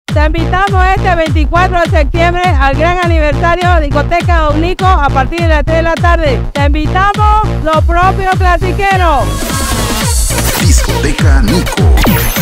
Te invitamos este 24 de septiembre al gran aniversario de Discoteca Don Nico a partir de las 3 de la tarde. Te invitamos los propios clasiqueros. Discoteca Nico.